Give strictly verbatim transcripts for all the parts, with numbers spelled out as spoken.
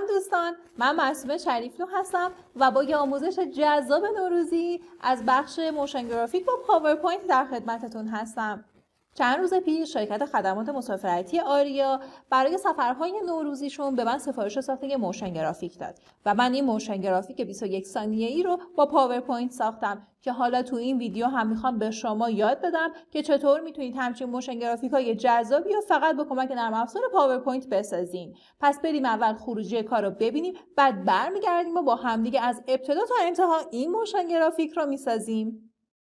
سلام دوستان، من معصومه شریفلو هستم و با یه آموزش جذاب نوروزی از بخش موشن گرافیک با پاورپوینت در خدمتتون هستم. چند روز پیش شرکت خدمات مسافرتی آریا برای سفرهای نوروزیشون به من سفارش ساخت یه موشن گرافیک داد و من این موشن گرافیک بیست و یک ثانیه‌ای رو با پاورپوینت ساختم که حالا تو این ویدیو هم میخوام به شما یاد بدم که چطور میتونید همچین موشن گرافیک‌های جذابی رو فقط با کمک نرم افزار پاورپوینت بسازین. پس بریم اول خروجی کار رو ببینیم، بعد برمیگردیم و با همدیگه از ابتدا تا انتها این موشن گرافیک رو میسازیم.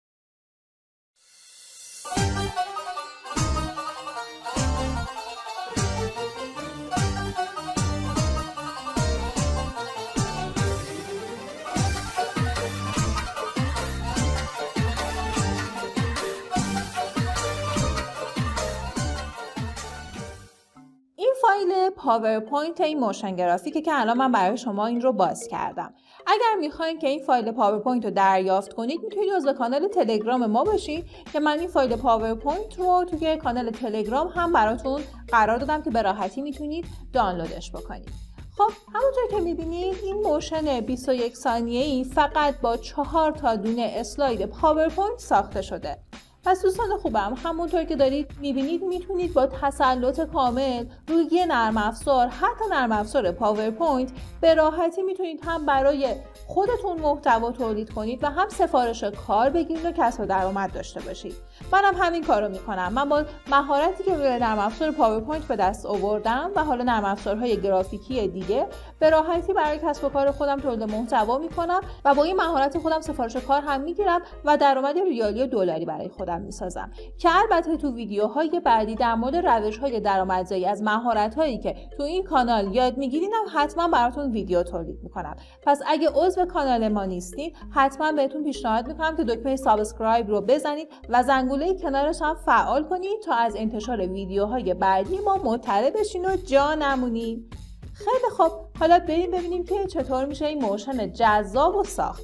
فایل پاورپوینت این موشن گرافیکه که الان من برای شما این رو باز کردم. اگر میخواین که این فایل پاورپوینت رو دریافت کنید میتونید عضو کانال تلگرام ما باشید که من این فایل پاورپوینت رو توی کانال تلگرام هم براتون قرار دادم که به راحتی میتونید دانلودش بکنید. خب همونطور که میبینید این موشن بیست و یک ثانیه‌ای فقط با چهار تا دونه اسلاید پاورپوینت ساخته شده. پس دوستان خوبم، همونطور که دارید میبینید میتونید با تسلط کامل روی یه نرم افزار، حتی نرم افزار پاورپوینت، به راحتی میتونید هم برای خودتون محتوا تولید کنید و هم سفارش کار بگیرید و کسب درآمد داشته باشید. منم همین کارو میکنم. من با مهارتی که روی نرم افزار پاورپوینت به دست آوردم و حالا نرم افزارهای گرافیکی دیگه، به راحتی برای کسب و کار خودم تولید محتوا میکنم و با این مهارت خودم سفارش کار هم میگیرم و درآمد ریالی و دلاری برای خودم میسازم که البته تو ویدیوهای بعدی در مورد روش‌های درآمدزایی از مهارت‌هایی که تو این کانال یاد میگیرینم حتما براتون ویدیو تولید میکنم. پس اگه عضو کانال ما نیستین حتما بهتون پیشنهاد میکنم که دکمه سابسکرایب رو بزنید و زنگوله کنارش هم فعال کنید تا از انتشار ویدیوهای بعدی ما مطلع بشین و جا نمونید. خیلی خوب، حالا بریم ببینیم که چطور میشه این موشن جذاب و ساخت.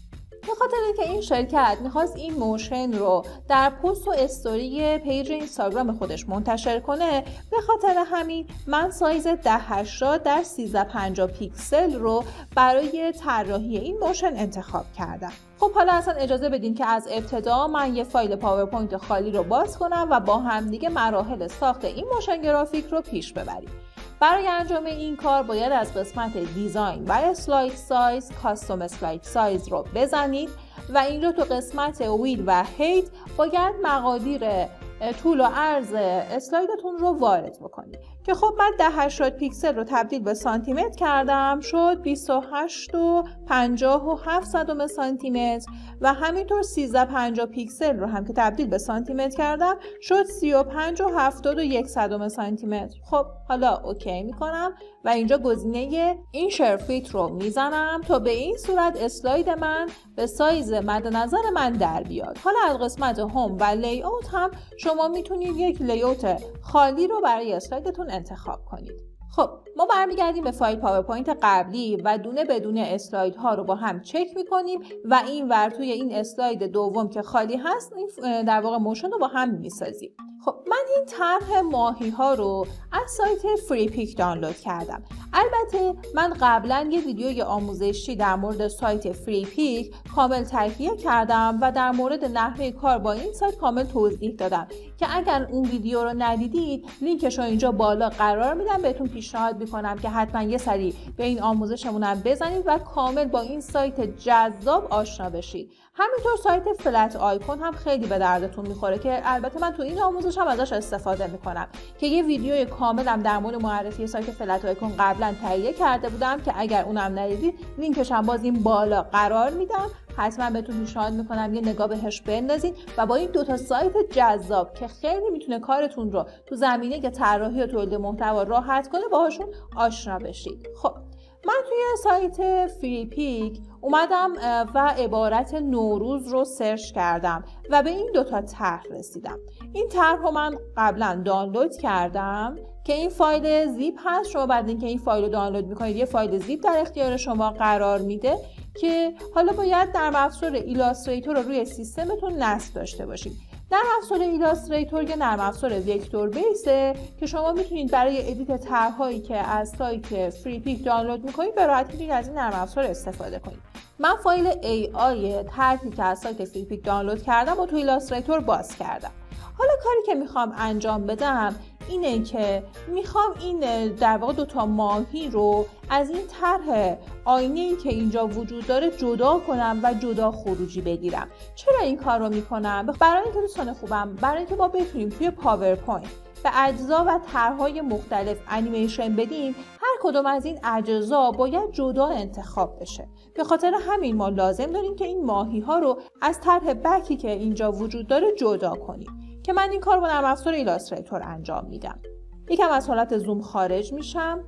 به خاطر اینکه این شرکت میخواست این موشن رو در پست و استوری پیج اینستاگرام خودش منتشر کنه، به خاطر همین من سایز ده هشتاد در سیزده پنجاه پیکسل رو برای طراحی این موشن انتخاب کردم. خب حالا اصلا اجازه بدین که از ابتدا من یه فایل پاورپوینت خالی رو باز کنم و با هم دیگه مراحل ساخت این موشن گرافیک رو پیش ببریم. برای انجام این کار باید از قسمت دیزاین و اسلاید سایز کاستوم اسلاید سایز رو بزنید و اینجا تو قسمت وید و هیت باید مقادیر طول و عرض اسلایدتون رو وارد بکنید که خب من ده هشتاد پیکسل رو تبدیل به سانتی متر کردم، شد بیست و هشت و پنجاه و هفت صدم سانتی متر و همینطور سیزده پنجاه پیکسل رو هم که تبدیل به سانتی متر کردم شد سی و پنج و هفتاد و یک صدم سانتی متر. خب حالا اوکی میکنم و اینجا گزینه این شرفیت رو میزنم تا به این صورت اسلاید من به سایز مد نظر من در بیاد. حالا از قسمت هوم و لی اوت هم شما میتونید یک لی اوت خالی رو برای اسلایدتون انتخاب کنید. خب ما برمیگردیم به فایل پاورپوینت قبلی و دونه بدونه اسلاید ها رو با هم چک میکنیم و این ور توی این اسلاید دوم که خالی هست این در واقع موشن رو با هم میسازیم. خب من این طرح ماهی ها رو از سایت فری پیک دانلود کردم. البته من قبلا یه ویدیوی آموزشی در مورد سایت فری پیک کامل تهیه کردم و در مورد نحوه کار با این سایت کامل توضیح دادم که اگر اون ویدیو رو ندیدید لینکش رو اینجا بالا قرار میدم. بهتون پیشنهاد میکنم که حتما یه سری به این آموزشمون هم بزنید و کامل با این سایت جذاب آشنا بشید. همینطور سایت فلت آیکون هم خیلی به دردتون میخوره که البته من تو این آموزش هم ازش استفاده میکنم که یه ویدیوی کاملم در مورد معرفی سایت فلت آیکون قبلا تهیه کرده بودم که اگر اونم ندیدید لینکش هم باز این بالا قرار میدم. حتما بهتون پیشنهاد میکنم یه نگاه بهش بندازید و با این دوتا سایت جذاب که خیلی میتونه کارتون رو تو زمینه که طراحی و تولید محتوا راحت کنه باهاشون آشنا بشید. خب من توی سایت فری پیک اومدم و عبارت نوروز رو سرچ کردم و به این دوتا طرح رسیدم. این طرح رو من قبلا دانلود کردم که این فایل زیپ هست. شما بعد اینکه این فایل رو دانلود میکنید یه فایل زیپ در اختیار شما قرار میده که حالا باید در افزار ایلاستریتور رو روی سیستمتون نصب داشته باشید. نرم افزار ایلاستریتور یه نرم افزار وکتور بیسه که شما میتونید برای ادیت طرحهایی که از سایت فریپیک دانلود میکنید به راحتی میتونید از این نرم افزار استفاده کنید. من فایل ای آی طرحی که از سایت فریپیک دانلود کردم و تو ایلاستریتور باز کردم. حالا کاری که میخوام انجام بدم اینه که میخوام این در واقع دو تا ماهی رو از این طرح آینه‌ای که اینجا وجود داره جدا کنم و جدا خروجی بگیرم. چرا این کار رو میکنم؟ برای اینکه دوستان خوبم، برای اینکه ما بتونیم توی پاورپوینت به اجزا و طرح‌های مختلف انیمیشن بدیم، هر کدوم از این اجزا باید جدا انتخاب بشه. به خاطر همین ما لازم داریم که این ماهی‌ها رو از طرح بکی که اینجا وجود داره جدا کنیم که من این کار با نرم افزار ایلاستریتور انجام میدم. یکم از حالت زوم خارج میشم،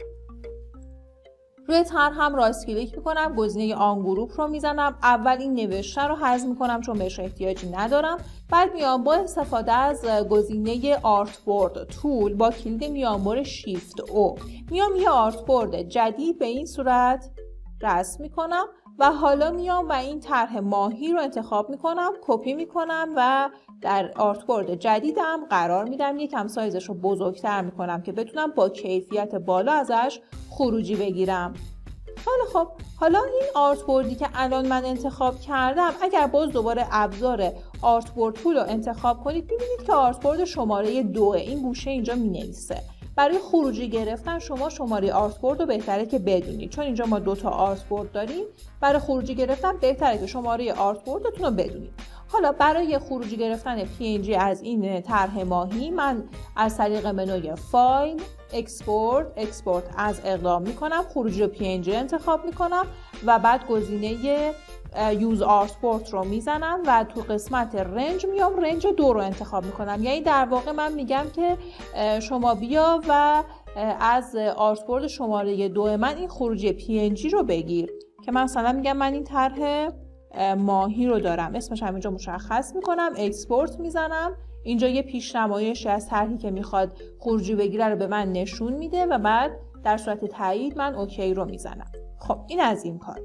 روی طرح هم راست کلیک میکنم، گزینه آن گروپ رو میزنم. اول این نوشته رو حذف میکنم چون بهش احتیاجی ندارم. بعد میام با استفاده از گزینه آرت بورد تول با کلید میانبر شیفت او میام یه آرت بورد جدید به این صورت رسم میکنم و حالا میام و این طرح ماهی رو انتخاب میکنم، کپی میکنم و در آرت بورد جدیدم قرار میدم. یکم سایزش رو بزرگتر میکنم که بتونم با کیفیت بالا ازش خروجی بگیرم. حالا خب حالا این آرت بوردی که الان من انتخاب کردم، اگر باز دوباره ابزار آرت بورد تول رو انتخاب کنید میبینید که آرت بورد شماره دوه این گوشه اینجا مینویسه. برای خروجی گرفتن شما شماره آرت بورد رو بهتره که بدونید، چون اینجا ما دو تا آرت بورد داریم. برای خروجی گرفتن بهتره که شماره آرت بوردتون رو بدونید. حالا برای خروجی گرفتن پی ان جی از این طرح ماهی من از طریق منوی فایل اکسپورت اکسپورت از اقدام میکنم، خروجی پی ان جی انتخاب میکنم و بعد گزینه یوز آرت بورد رو میزنم و تو قسمت رنج میام رنج دو رو انتخاب میکنم. یعنی در واقع من میگم که شما بیا و از آرت بورد شماره دو من این خروجی پی ان جی رو بگیر، که مثلا میگم من این طرح ماهی رو دارم، اسمش هم اینجا مشخص میکنم، اکسپورت میزنم. اینجا یه پیشنمایشی از طرحی که میخواد خروجی بگیره رو به من نشون میده و بعد در صورت تایید من اوکی رو میزنم. خب این از این کار.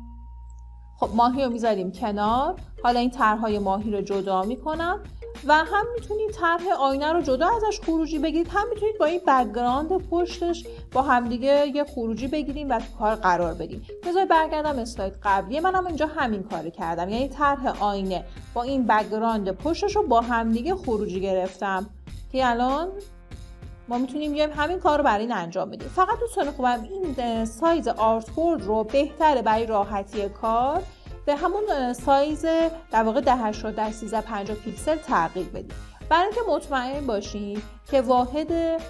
خب ماهی رو میذاریم کنار. حالا این طرحهای ماهی رو جدا میکنم و هم میتونید طرح آینه رو جدا ازش خروجی بگیرید، هم میتونید با این بک‌گراند پشتش با همدیگه یه خروجی بگیریم و تو کار قرار بدیم. بذار برگردم اسلاید قبلی، منم اینجا همین کارو کردم، یعنی طرح آینه با این بک‌گراند پشتش رو با همدیگه خروجی گرفتم که الان ما میتونیم بیایم همین کار رو برای این انجام بدیم. فقط دوستان خوبم این سایز آرت بورد رو بهتره برای راحتی کار به همون سایز در واقع ده هشتاد در سیزده پنجاه پیکسل تغییر بدید، برای اینکه مطمئن باشین که واحد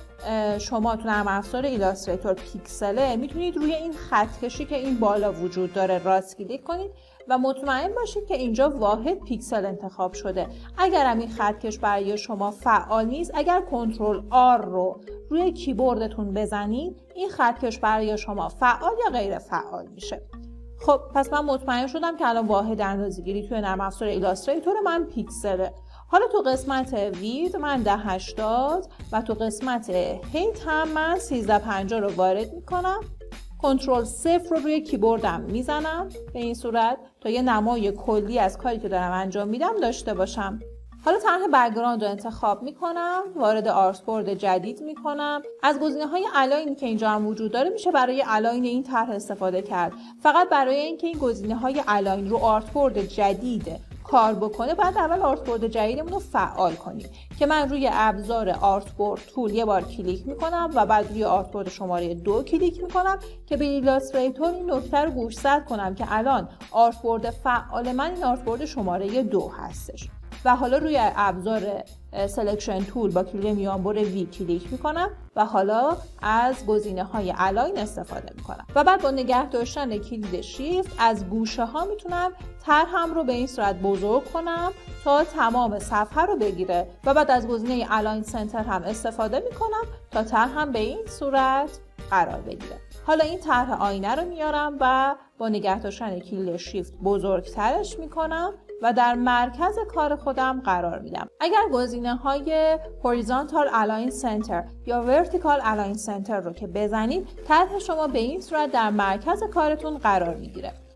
شما تو نرم افزار ایلاستریتور پیکسله. میتونید روی این خط کشی که این بالا وجود داره راست کلیک کنید و مطمئن باشید که اینجا واحد پیکسل انتخاب شده. اگر هم این خط کش برای شما فعال نیست، اگر کنترل آر رو روی کیبوردتون بزنید این خط کش برای شما فعال یا غیر فعال میشه. خب پس من مطمئن شدم که الان واحد اندازه‌گیری توی نرم افزار ایلاستریتور من پیکسله. حالا تو قسمت وید من ده هشتاد و تو قسمت هیت هم من سیزده پنجاه رو وارد میکنم. کنترل صفر رو روی کیبوردم میزنم به این صورت تا یه نمای کلی از کاری که دارم انجام میدم داشته باشم. حالا طرح بک‌گراند رو انتخاب میکنم، وارد آرت بورد جدید میکنم. از گزینه‌های الاینی که اینجا هم وجود داره میشه برای الاین این طرح استفاده کرد. فقط برای اینکه این گزینه‌های الاین رو آرت بورد جدید کار بکنه باید اول آرت بورد جدیدمون رو فعال کنیم که من روی ابزار آرت بورد تول یه بار کلیک میکنم و بعد روی آرت بورد شماره دو کلیک میکنم که به ایلاستریتور این نکته رو گوشزد کنم که الان آرت بورد فعال من این آرت بورد شماره دو هستش. و حالا روی ابزار سلکشن تول با کلید میانبر وی کلیک میکنم و حالا از گزینه های الاین استفاده میکنم و بعد با نگه داشتن کلید شیفت از گوشه ها میتونم طرحم رو به این صورت بزرگ کنم تا تمام صفحه رو بگیره و بعد از گزینه الاین سنتر هم استفاده میکنم تا طرحم به این صورت قرار بگیره. حالا این طرح آینه رو میارم و با نگه داشتن کلید شیفت بزرگترش میکنم و در مرکز کار خودم قرار میدم. اگر گزینه های Horizontal Align Center یا Vertical Align Center رو که بزنید طرح شما به این صورت در مرکز کارتون قرار میگیره.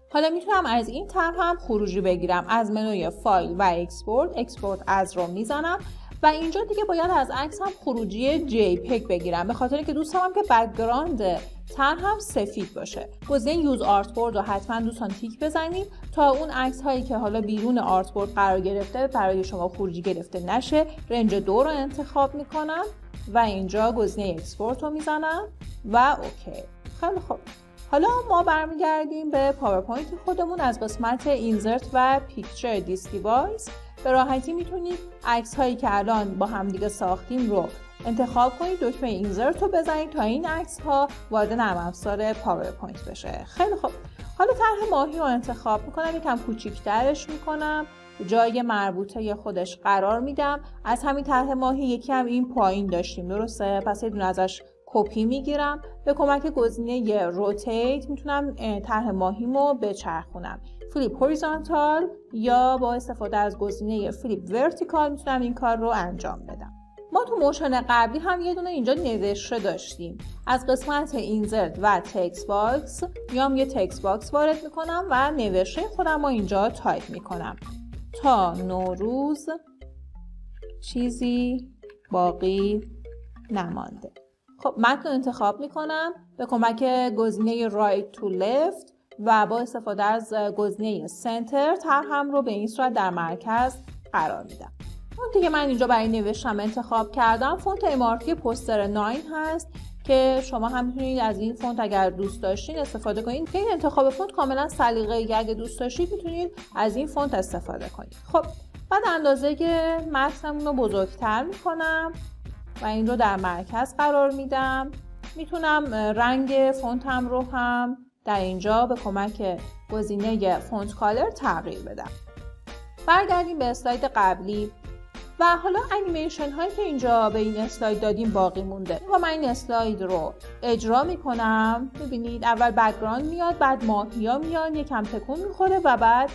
حالا میتونم از این طرح هم خروجی بگیرم. از منوی فایل و اکسپورت، اکسپورت از رو میزنم و اینجا دیگه باید از عکس هم خروجی جی پیگ بگیرم، به خاطر که دوست دارم که بک‌گراند طرح هم سفید باشه. گزینه یوز آرتبورد رو حتما دوستان تیک بزنید تا اون عکس هایی که حالا بیرون آرتبورد قرار گرفته برای شما خروجی گرفته نشه. رنج دو رو انتخاب میکنم و اینجا گزینه اکسپورت رو میزنم و اوکی. خیلی خوب. حالا ما برمیگردیم به پاورپوینت خودمون. از قسمت اینزرت و پیکچر دیس دیوایس به راحتی میتونید عکس هایی که الان با هم دیگه ساختیم رو انتخاب کنید، دکمه اینزرت رو بزنید تا این عکس ها وارد نرم افزار پاورپوینت بشه. خیلی خوب. حالا طرح ماهی رو انتخاب میکنم، یکم کوچیک‌ترش میکنم، جای مربوطه خودش قرار میدم. از همین طرح ماهی یکی هم این پایین داشتیم، درسته؟ پس یه دونه ازش کپی میگیرم. به کمک گزینه روتیت میتونم طرح ماهیمو بچرخونم. فلیپ هوریزونتال یا با استفاده از گزینه فلیپ ورتیکال میتونم این کار رو انجام بدم. ما تو موشن قبلی هم یه دونه اینجا نوشته داشتیم. از قسمت اینزرت و تکست باکس میام یه تکست باکس وارد میکنم و نوشته خودم رو اینجا تایپ میکنم. تا نوروز چیزی باقی نمانده. خب متن انتخاب میکنم به کمک گزینه رایت تو لفت و با استفاده از گزینه سنتر طرحم رو به این صورت در مرکز قرار میدم. فونتی که من اینجا برای نوشتم انتخاب کردم فونت ام آر تی پوستر نه هست که شما هم میتونید از این فونت اگر دوست داشتین استفاده کنید. که این انتخاب فونت کاملا سلیقه‌ای، اگه دوست داشتید میتونید از این فونت استفاده کنید. خب بعد اندازه که متنمون رو بزرگتر میکنم و این رو در مرکز قرار میدم. میتونم رنگ فونتم رو هم در اینجا به کمک گزینه فونت کالر تغییر بدم. برگردیم به اسلاید قبلی و حالا انیمیشن هایی که اینجا به این اسلاید دادیم باقی مونده و من این اسلاید رو اجرا میکنم. ببینید اول بک‌گراند میاد، بعد ماهیا میان، یکم تکون میخوره و بعد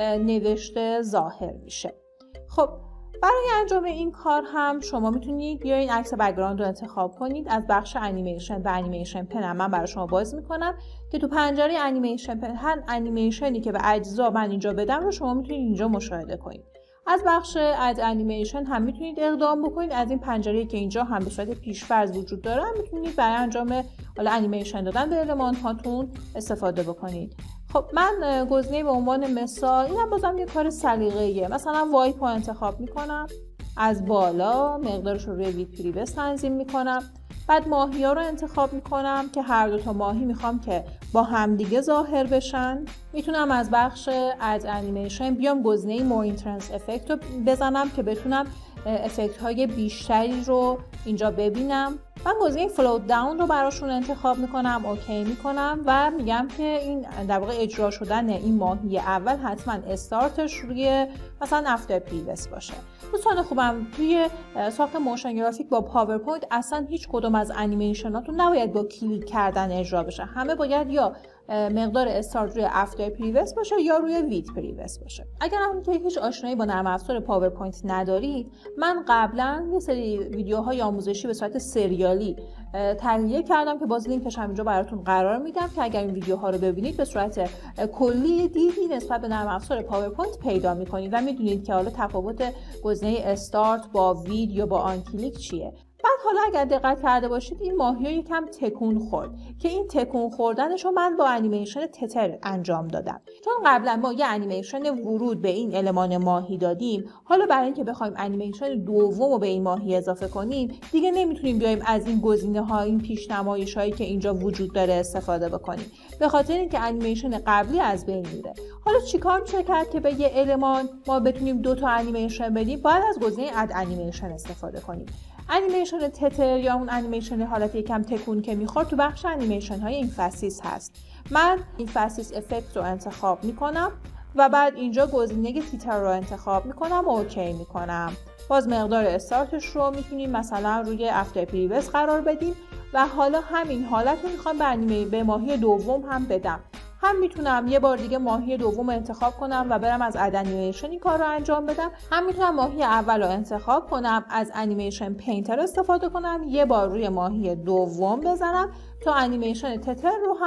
نوشته ظاهر میشه. خب برای انجام این کار هم شما میتونید بیاین عکس بک‌گراند رو انتخاب کنید. از بخش انیمیشن و انیمیشن پن من برای شما باز میکنم که تو پنجره انیمیشن پن هر انیمیشنی که به اجزا من اینجا بدم رو شما میتونید اینجا مشاهده کنید. از بخش اد انیمیشن هم میتونید اقدام بکنید. از این پنجره که اینجا هم به صورت پیش‌فرض وجود داره میتونید برای انجام حالا انیمیشن دادن به المان هاتون استفاده بکنید. خب من گزینه به عنوان مثال اینم بازم یه کار سلیقه‌ایه. مثلا وایپ رو انتخاب میکنم، از بالا مقدارش رو روی وید پریوس تنظیم میکنم، بعد ماهیا رو انتخاب میکنم که هر دو تا ماهی میخوام که با همدیگه ظاهر بشن. میتونم از بخش اد انیمیشن بیام گزینه مور اینتنس افکت رو بزنم که بتونم افکت های بیشتری رو اینجا ببینم. من گزینه فلوت داون رو براشون انتخاب میکنم، اوکی میکنم و میگم که این در واقع اجرا شدن این ماهی اول حتما استارتش روی مثلا افتر پریوس باشه. دوستان خوبم، توی ساخت موشن گرافیک با پاورپوینت اصلا هیچ کدوم از انیمیشناتون نباید با کلیک کردن اجرا بشه. همه باید یا مقدار استارت روی افتر پریوس باشه یا روی وید پریوس باشه. اگر هم که هیچ آشنایی با نرم افزار پاورپوینت ندارید، من قبلا یه سری ویدیوهای آموزشی به صورت سریالی تهیه کردم که باز لینکش هم اینجا براتون قرار میدم که اگر این ویدیوها رو ببینید به صورت کلی دیدی نسبت به نرم افزار پاورپوینت پیدا میکنید و میدونید که حالا تفاوت گزینه استارت با وید یا با آن کلیک چیه. بعد حالا اگر دقت کرده باشید این ماهی ها یکم تکون خورد که این تکون خوردنش رو من با انیمیشن تتر انجام دادم. چون قبلا ما یه انیمیشن ورود به این المان ماهی دادیم، حالا برای اینکه بخوایم انیمیشن دوم رو به این ماهی اضافه کنیم دیگه نمیتونیم بیایم از این گزینه ها، این پیشنمایش هایی که اینجا وجود داره استفاده بکنیم، به خاطر اینکه انیمیشن قبلی از بین میره. حالا چیکار میشه کرد که به یه المان ما بتونیم دو تا انیمیشن بدیم؟ باید از گزینه اد انیمیشن استفاده کنیم. انیمیشن تتر یا اون انیمیشن حالت یکم تکون که میخواد تو بخش انیمیشن های این فسیس هست. من این فسیس افکت رو انتخاب میکنم و بعد اینجا گزینه تیتر رو انتخاب میکنم و اوکی میکنم. باز مقدار استارتش رو میتونیم مثلا روی افتر پریوس قرار بدیم و حالا همین حالت رو میخوام به انیمه به ماهی دوم هم بدم. هم میتونم یه بار دیگه ماهی دوم رو انتخاب کنم و برم از اد انیمیشن این کار رو انجام بدم. هم میتونم ماهی اول رو انتخاب کنم، از انیمیشن پینتر استفاده کنم، یه بار روی ماهی دوم بزنم تا انیمیشن تتر رو هم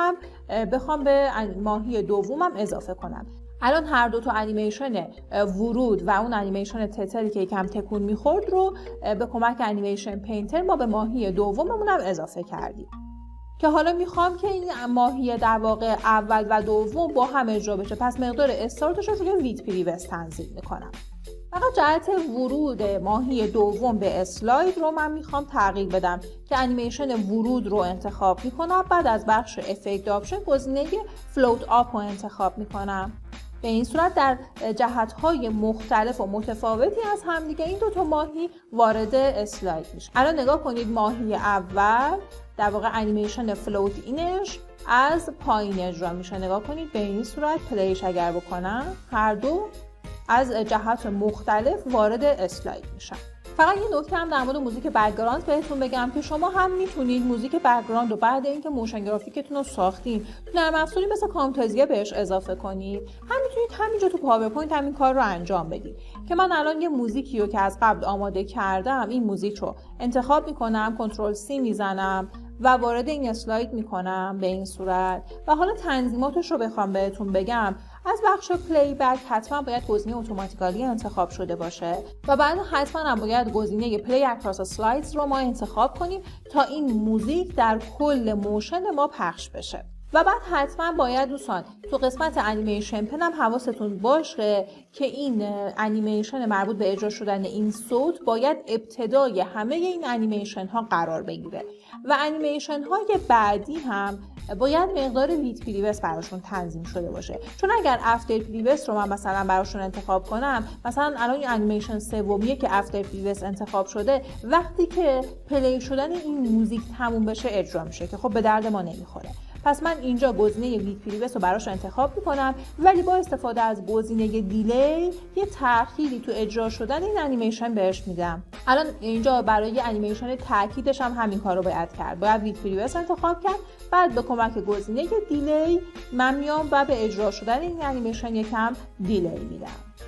بخوام به ماهی دومم اضافه کنم. الان هر دو تا انیمیشن ورود و اون انیمیشن تتری که یکم تکون میخورد رو به کمک انیمیشن پینتر ما به ماهی دوممون هم اضافه کردیم که حالا میخوام که این ماهی در واقع اول و دوم با هم اجرا بشه. پس مقدار استارتش رو روی ویت پریویس تنظیم میکنم. فقط جهت ورود ماهی دوم به اسلاید رو من میخوام تغییر بدم که انیمیشن ورود رو انتخاب میکنم. بعد از بخش افکت آپشن گزینه فلوت آپ رو انتخاب میکنم. به این صورت در جهت‌های مختلف و متفاوتی از همدیگه این دو تا ماهی وارد اسلاید میشه. الان نگاه کنید ماهی اول در واقع انیمیشن فلوت اینش از پایین اجرا میشه. نگاه کنید به این صورت پلیش اگر بکنم هر دو از جهات مختلف وارد اسلاید میشن. فقط یه نکته هم در مورد موزیک بک‌گراند بهتون بگم که شما هم میتونید موزیک بک‌گراند رو بعد اینکه موشن گرافیکتون رو ساختین تو نرم افزاری مثل کامتازیا بهش اضافه کنید. هم میتونید همینجا تو پاورپوینت همین کار رو انجام بدید که من الان یه موزیکی رو که از قبل آماده کردم این موزیک رو انتخاب میکنم، کنترل سی میزنم و وارد این اسلاید میکنم به این صورت. و حالا تنظیماتش رو بخوام بهتون بگم، از بخش پلی بک حتما باید گزینه اتوماتیکالی انتخاب شده باشه و بعد حتما هم باید گزینه پلی اکراس اسلایدز رو ما انتخاب کنیم تا این موزیک در کل موشن ما پخش بشه. و بعد حتما باید دوستان تو قسمت انیمیشن پن هم حواستون باشه که این انیمیشن مربوط به اجرا شدن این صوت باید ابتدای همه این انیمیشن ها قرار بگیره و انیمیشن های بعدی هم باید مقدار ویت پریویس براشون تنظیم شده باشه. چون اگر افتر پریویس رو من مثلا براشون انتخاب کنم، مثلا الان این انیمیشن سومیه که افتر پریویس انتخاب شده، وقتی که پلی شدن این موزیک تموم بشه اجرا میشه که خب به درد ما نمیخوره. پس من اینجا گزینه ویت پریویس رو براش انتخاب میکنم، ولی با استفاده از گزینه دیلی یه تأخیری تو اجرا شدن این انیمیشن بهش میدم. الان اینجا برای انیمیشن تاکیدش هم همین کار رو باید کرد. باید ویت پریویس انتخاب کرد، بعد به کمک گزینه دیلی من میام و به اجرا شدن این انیمیشن یکم دیلی میدم.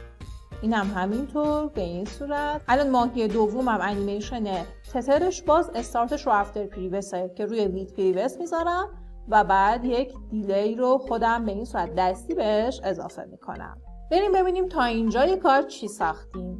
این هم همینطور به این صورت. الان ماهی دوم هم انیمیشن تترش باز استارتش رو افتر پریویسه که روی ویت پریویس میذارم و بعد یک دیلی رو خودم به این صورت دستی بهش اضافه میکنم. بریم ببینیم تا اینجای کار چی ساختیم.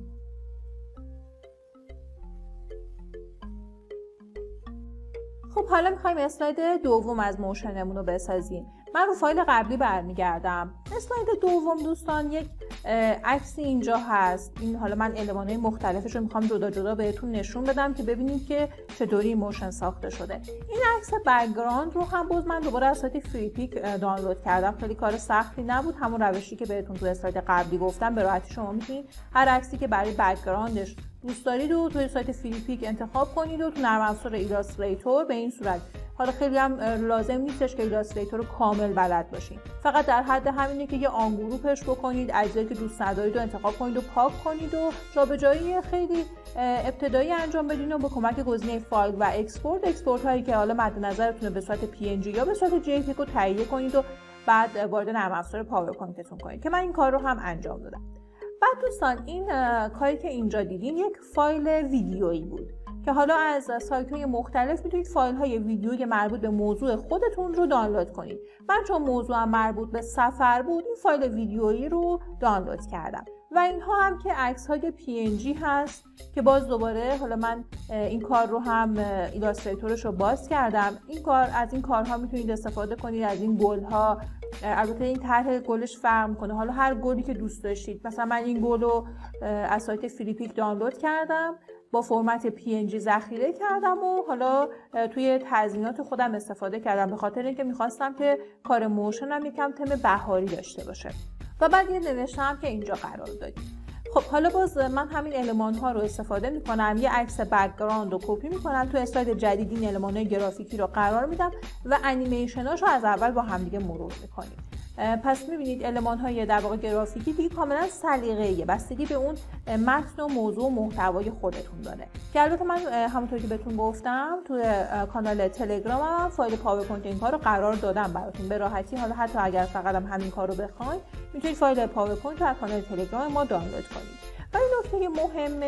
خب حالا میخوایم اسلاید دوم از موشنمون رو بسازیم. من رو فایل قبلی برمیگردم. اسلاید دوم دوستان یک عکسی اینجا هست. این حالا من المان‌های مختلفش رو میخوام جدا جدا بهتون نشون بدم که ببینید که چطوری موشن ساخته شده. این عکس بک‌گراند رو هم باز من دوباره از سایت فریپیک دانلود کردم. خیلی کار سختی نبود. همون روشی که بهتون تو اسلاید قبلی گفتم به راحتی شما میتونید هر عکسی که برای بک‌گراندش دوست دارید و توی سایت فریپیک انتخاب کنید و تو نرم افزار ایلاستریتور به این صورت. حالا خیلی هم لازم نیستش که ایلاستریتور رو کامل بلد باشین، فقط در حد همینه که یه آن گروپش بکنید، اجزایی که دوست ندارید رو انتخاب کنید و پاک کنید و جابجایی خیلی ابتدایی انجام بدین و با کمک گزینه فایل و اکسپورت اکسپورت هایی که حالا مد نظرتونه به صورت پی ان جی یا به صورت جی پی رو تهیه کنید و بعد وارد نرم افزار پاورپوینتتون کنید که من این کار رو هم انجام دادم. بعد دوستان این کاری که اینجا دیدین یک فایل ویدیویی بود که حالا از سایت‌های مختلف میتونید فایل‌های ویدیویی مربوط به موضوع خودتون رو دانلود کنید. من چون موضوعم مربوط به سفر بود این فایل ویدیویی رو دانلود کردم و اینها هم که عکس‌های پی ان جی هست که باز دوباره حالا من این کار رو هم ایلاستریتورش رو باز کردم. این کار از این کارها میتونید استفاده کنید، از این گل‌ها. البته این طرح گلش فرق می‌کنه، حالا هر گلی که دوست داشتید. مثلا من این گل رو از سایت فریپیک دانلود کردم، با فرمت پی ان جی ذخیره کردم و حالا توی تزیینات خودم استفاده کردم به خاطر اینکه می‌خواستم که کار موشنم یکم تم بهاری داشته باشه. و بعد یه نوشتم که اینجا قرار دادیم. خب حالا باز من همین المان ها رو استفاده میکنم، یه عکس بک‌گراند رو کپی میکنم، تو اسلاید جدید این المان های گرافیکی رو قرار میدم و انیمیشناش رو از اول با هم دیگه مرور میکنیم. پس میبینید المان های در واقع گرافیکی دیگه کاملا سلیقه‌ایه، بستگی به اون متن و موضوع و محتوای خودتون داره که البته من همونطور که بهتون گفتم تو کانال تلگرامم فایل پاورپوینت این کار رو قرار دادم براتون به راحتی. حالا حتی اگر فقط هم همین کار رو بخواید میتونید فایل پاورپوینت رو از کانال تلگرام ما دانلود کنید. و این نکته مهمش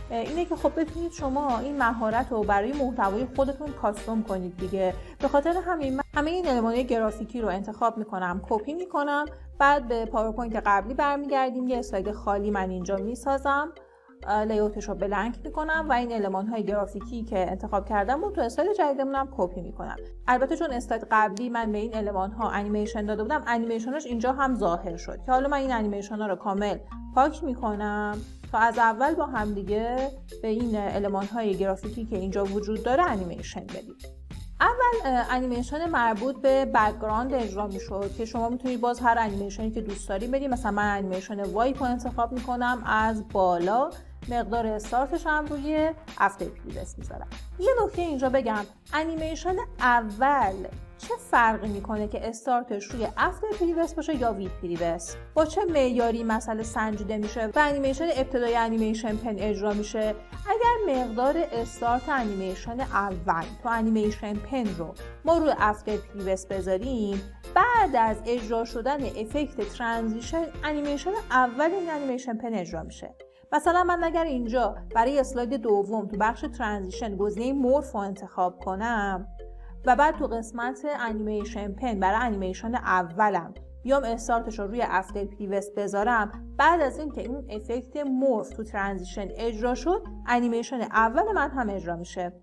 اینه که خب بتونید شما این مهارت رو برای محتوای خودتون کاستوم کنید دیگه. به خاطر همین من همه این المان‌های گرافیکی رو انتخاب میکنم، کپی میکنم، بعد به پاورپوینت قبلی برمیگردیم، یه اسلاید خالی من اینجا میسازم، لیاوتش رو بلنک میکنم و این المان‌های گرافیکی که انتخاب کردم رو تو اسلاید جدیدمونم کپی میکنم. البته چون اسلاید قبلی من به این المان‌ها انیمیشن داده بودم، انیمیشناش اینجا هم ظاهر شد که حالا من این انیمیشن‌ها رو کامل پاک میکنم تا از اول با هم دیگه به این المان‌های گرافیکی که اینجا وجود داره انیمیشن بدیم. اول انیمیشن مربوط به بک‌گراند اجرا میشد که شما میتونید باز هر انیمیشنی که دوست دارید بدید. مثلا من انیمیشن وایپ رو انتخاب میکنم، از بالا مقدار استارتش هم روی افتر پریویس میذارم. یه نکته اینجا بگم، انیمیشن اول چه فرقی میکنه که استارتش روی افتر پریویس باشه یا وید پریویس؟ با چه معیاری مسئله سنجیده میشه و انیمیشن ابتدای انیمیشن پن اجرا میشه؟ اگر مقدار استارت انیمیشن اول تو انیمیشن پن رو ما روی افتر پریویس بذاریم، بعد از اجرا شدن افکت ترانزیشن انیمیشن اول این انیمیشن پن اجرا میشه. مثلا من اگر اینجا برای اسلاید دوم تو بخش ترانزیشن گزینه مورف رو انتخاب کنم و بعد تو قسمت انیمیشن پن برای انیمیشن اولم بیام استارتش رو روی افتر پریویس بذارم، بعد از این که این افکت مورف تو ترانزیشن اجرا شد، انیمیشن اول من هم اجرا میشه.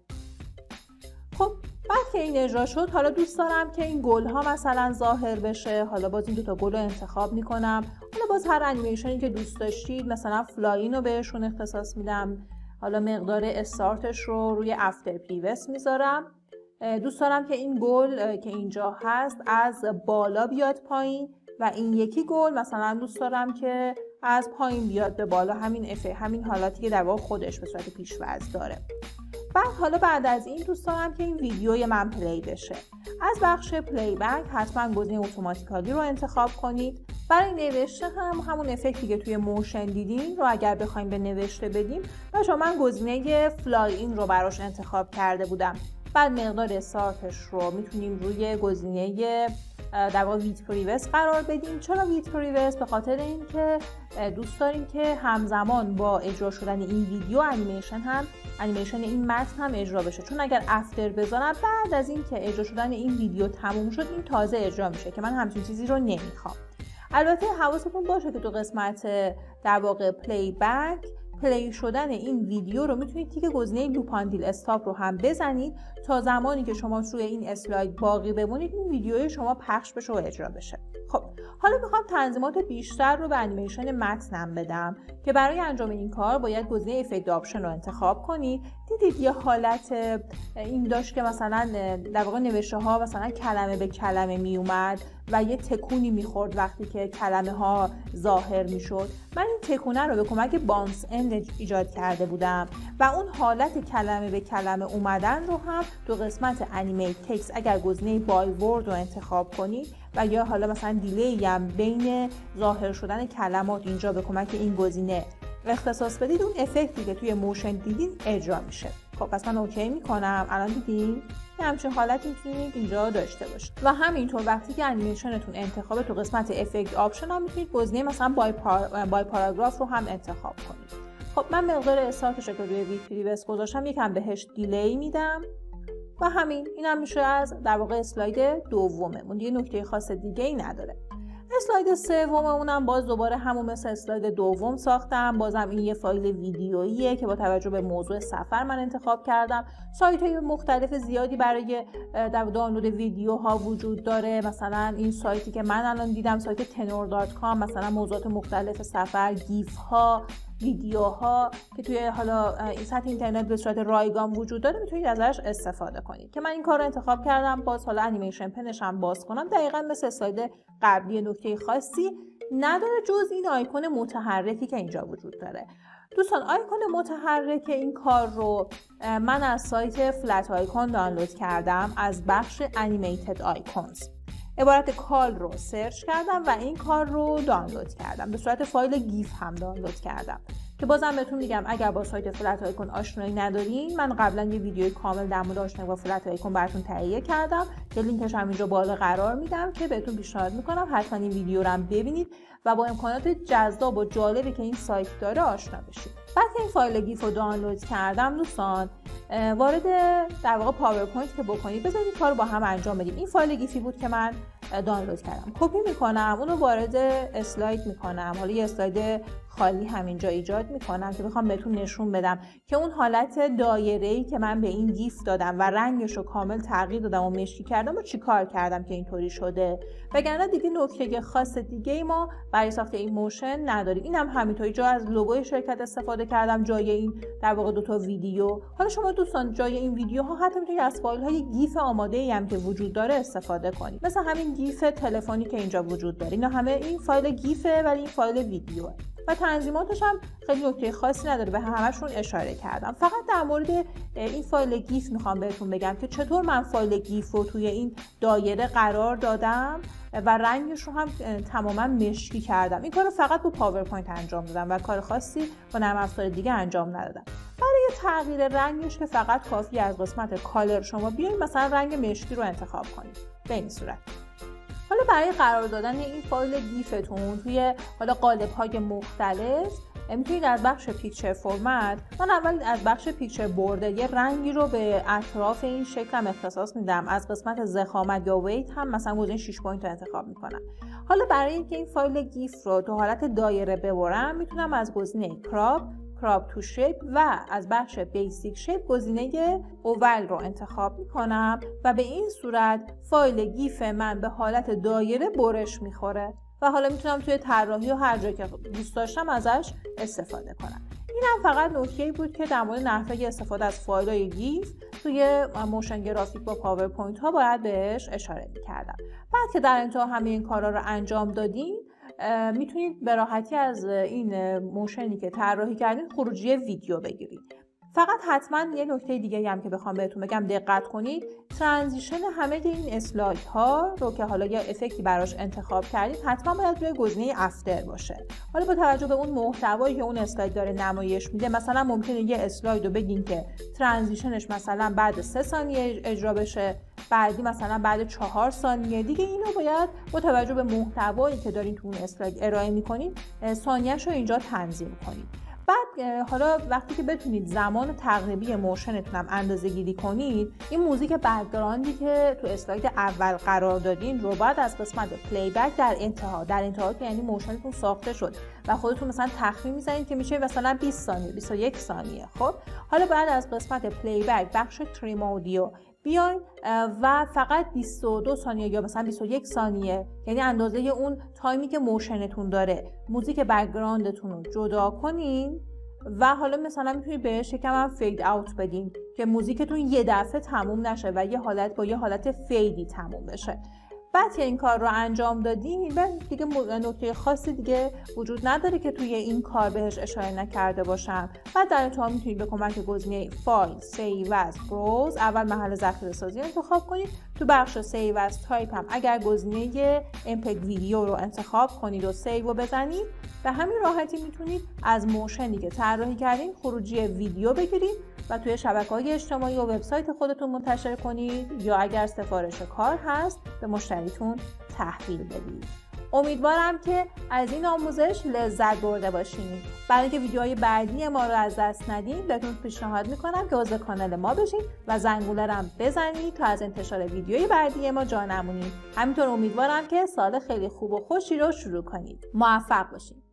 خب بعد که این اجرا شد، حالا دوست دارم که این گل ها مثلا ظاهر بشه، حالا باز این دو تا گل رو انتخاب میکنم. حالا باز هر انیمیشنی که دوست داشتید، مثلا فلاین رو بهشون اختصاص میدم، حالا مقدار استارتش رو روی افتر پریویس میذارم. دوست دارم که این گل که اینجا هست از بالا بیاد پایین و این یکی گل مثلا دوست دارم که از پایین بیاد به بالا، همین افه همین حالاتی که در واقع خودش به صورت پیش‌وزن داره. بعد حالا بعد از این دوست دارم که این ویدیوی من پلی بشه. از بخش پلی بک حتما گزینه اتوماتیکالی رو انتخاب کنید. برای نوشته هم همون افکتی که توی موشن دیدین رو اگر بخوایم به نوشته بدیم، بچه‌ها من گزینه فلای این رو براش انتخاب کرده بودم. بعد مقدار استارتش رو میتونیم روی گزینه در واقع وید پریویس قرار بدیم. چرا وید پریویس؟ به خاطر اینکه دوست داریم که همزمان با اجرا شدن این ویدیو انیمیشن هم انیمیشن این متن هم اجرا بشه، چون اگر افتر بذارم بعد از اینکه اجرا شدن این ویدیو تموم شد این تازه اجرا میشه که من همچین چیزی رو نمیخوام. البته حواستون باشه که تو قسمت در واقع پلی بک پلی شدن این ویدیو رو میتونید تیک گزینه لوپ آنتیل استاپ رو هم بزنید تا زمانی که شما روی این اسلاید باقی بمونید این ویدیوی شما پخش بشه و اجرا بشه. خب حالا میخوام تنظیمات بیشتر رو به انیمیشن متنم بدم که برای انجام این کار باید گزینه افکت آپشن رو انتخاب کنید. دیدید یه حالت این داشت که مثلا در واقع نوشته ها مثلا کلمه به کلمه می اومد و یه تکونی میخورد وقتی که کلمه ها ظاهر میشد. من این تکونه رو به کمک بانس اند ایجاد کرده بودم و اون حالت کلمه به کلمه اومدن رو هم تو قسمت انیمیت تکست اگر گزینه بای ورد رو انتخاب کنید و یا حالا مثلا دیلی هم بین ظاهر شدن کلمات اینجا به کمک این گزینه اختصاص بدید، اون افکتی که توی موشن دیدین اجرا میشه. خب پس من اوکی میکنم. الان دیدین یه همچین حالتی میتونید اینجا داشته باشید و همینطور وقتی که انیمیشنتون انتخابه تو قسمت افکت آپشن هم میتونید گزینه مثلا بای, پار... بای پاراگراف رو هم انتخاب کنید. خب من مقدار استارتش رو روی وید پریویس گذاشتم، یکم بهش دیلی میدم و همین اینم میشه از در واقع اسلاید دوممون. دیگه نکته خاص دیگه ای نداره. اسلاید سوممونم باز دوباره همون مثل اسلاید دوم ساختم. بازم این یه فایل ویدیوییه که با توجه به موضوع سفر من انتخاب کردم. سایت‌های مختلف زیادی برای دانلود ویدیوها وجود داره. مثلا این سایتی که من الان دیدم سایت تنور دات کام، مثلا موضوعات مختلف سفر، گیف ها، ویدیوها که توی حالا این سطح اینترنت به صورت رایگان وجود داره میتونید ازش استفاده کنید که من این کار رو انتخاب کردم. باز حالا انیمیشن پنش هم باز کنم، دقیقاً مثل اسلاید قبلی نکته خاصی نداره جز این آیکون متحرکی که اینجا وجود داره. دوستان آیکون متحرک این کار رو من از سایت فلت آیکون دانلود کردم از بخش انیمیتد آیکونز. عبارت کال رو سرچ کردم و این کار رو دانلود کردم. به صورت فایل گیف هم دانلود کردم که بازم بهتون میگم اگر با سایت فلت آیکون آشنایی ندارین، من قبلا یه ویدیوی کامل در مورد آشنایی با فلت آیکون براتون تهیه کردم که لینکش هم اینجا بالا قرار میدم که بهتون پیشنهاد میکنم حتما این ویدیو رو هم ببینید و با امکانات جذاب و جالبی که این سایت داره آشنا بشید. بعد که این فایل گیف رو دانلود کردم دوستان، وارد در واقع پاورپوینت که بکنید بذارید کارو با هم انجام بدیم. این فایل گیفی بود که من دانلود کردم. کپی میکنم، اونو وارد اسلاید میکنم. حالا یه اسلاید خالی همینجا ایجاد میکنم که بخوام بهتون نشون بدم که اون حالت دایره‌ای که من به این گیف دادم و رنگش رو کامل تغییر دادم و مشکی کردم و چیکار کردم که اینطوری شده. وگرنه دیگه نکته خاص دیگه ای ما برای ساخت این موشن نداریم. اینم هم همینطوری جا از لوگوی شرکت استفاده کردم جای این در واقع دو تا ویدیو. حالا شما دوستان جای این ویدیوها حتی میتونید از فایل های گیف آماده ای هم که وجود داره استفاده کنید. مثلا همین گیف تلفنی که اینجا وجود داره. اینا همه این فایل گیفه ولی این فایل ویدیوه. و تنظیماتش هم خیلی نکته خاصی نداره، به همشون اشاره کردم. فقط در مورد این فایل گیف میخوام بهتون بگم که چطور من فایل گیف رو توی این دایره قرار دادم و رنگش رو هم تماما مشکی کردم. این کار رو فقط با پاورپوینت انجام دادم و کار خاصی با نرم افزار دیگه انجام ندادم. برای تغییر رنگش که فقط کافی از قسمت کالر شما بیاید مثلا رنگ مشکی رو انتخاب کنید به این صورت. حالا برای قرار دادن این فایل گیفتون توی حالا قالب‌های مختلف میتونید از بخش پیکچر فرمت، من اول از بخش پیکچر بورد یه رنگی رو به اطراف این شکلم اختصاص میدم. از قسمت ضخامت یا ویت هم مثلا گزینه شش پوینت رو انتخاب میکنم. حالا برای اینکه این فایل گیف رو تو حالت دایره ببرم میتونم از گزینه کراپ کراپ تو شیپ و از بخش بیسیک شیپ گزینه اوول رو انتخاب میکنم و به این صورت فایل گیف من به حالت دایره برش میخوره و حالا میتونم توی طراحی و هر جایی که دوست داشتم ازش استفاده کنم. این هم فقط نکته‌ای بود که در مورد نحوه استفاده از فایل‌های گیف توی موشن گرافیک با پاورپوینت ها باید بهش اشاره میکردم. بعد که در انتها همه این کارا رو انجام دادین میتونید به راحتی از این موشنی که طراحی کردین خروجی ویدیو بگیرید. فقط حتما یه نکته دیگه هم که بخوام بهتون بگم دقت کنید، ترانزیشن همه این اسلاید ها رو که حالا یه افکتی براش انتخاب کردید حتما باید روی گزینه افتر باشه. حالا با توجه به اون محتوایی که اون اسلاید داره نمایش میده، مثلا ممکنه یه اسلاید رو بگین که ترانزیشنش مثلا بعد سه ثانیه اجرا بشه، بعدی مثلا بعد چهار ثانیه. دیگه اینو باید با توجه به محتوایی که دارین تو اون اسلاید ارائه میکنید ثانیه‌اش رو اینجا تنظیم کنید. بعد حالا وقتی که بتونید زمان تقریبی موشنتون هم اندازه گیری کنید، این موزیک بک‌گراندی که تو اسلاید اول قرار دادین رو باید از قسمت پلی بک در انتها در انتها که یعنی موشنتون ساخته شد و خودتون مثلا تخمین میزنید که میشه مثلا بیست ثانیه بیست و یک ثانیه. خب حالا بعد از قسمت پلی بک بخش تریم اودیو بیاین و فقط بیست و دو ثانیه یا مثلا بیست و یک ثانیه، یعنی اندازه اون تایمی که موشنتون داره، موزیک بک‌گراندتون رو جدا کنین و حالا مثلا میتونید بهش یکم هم فید اوت بدین که موزیکتون یه دفعه تموم نشه و یه حالت با یه حالت فیدی تموم بشه. بعد که این کار رو انجام دادین دیگه نکته خاصی دیگه وجود نداره که توی این کار بهش اشاره نکرده باشم. بعد در انتها میتونید به کمک گزینه فایل، سیو از، بروز اول محل ذخیره سازی انتخاب کنید. تو بخش سیو از تایپ هم اگر گزینه امپگ ویدیو رو انتخاب کنید و سیو رو بزنید، به همین راحتی میتونید از موشنی که طراحی کردین خروجی ویدیو بگیرید و توی شبکه‌های اجتماعی و وبسایت خودتون منتشر کنید یا اگر سفارش کار هست به مشتریتون تحویل بدید. امیدوارم که از این آموزش لذت برده باشین. برای اینکه ویدیوهای بعدی ما رو از دست ندین بهتون پیشنهاد میکنم که عضو کانال ما بشین و زنگوله رو هم بزنید تا از انتشار ویدیوهای بعدی ما جا نمونید. همینطور امیدوارم که سال خیلی خوب و خوشی رو شروع کنید. موفق باشین.